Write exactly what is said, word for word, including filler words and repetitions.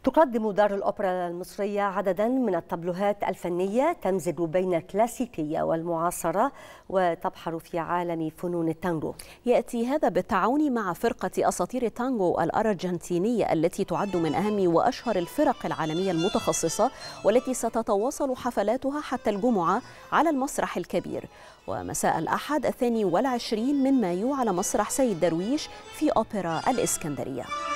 تقدم دار الأوبرا المصرية عددا من الطابلوهات الفنية تمزج بين الكلاسيكية والمعاصرة وتبحر في عالم فنون التانغو. يأتي هذا بالتعاون مع فرقة أساطير التانغو الأرجنتينية التي تعد من أهم وأشهر الفرق العالمية المتخصصة، والتي ستتواصل حفلاتها حتى الجمعة على المسرح الكبير، ومساء الأحد الثاني والعشرين من مايو على مسرح سيد درويش في أوبرا الإسكندرية.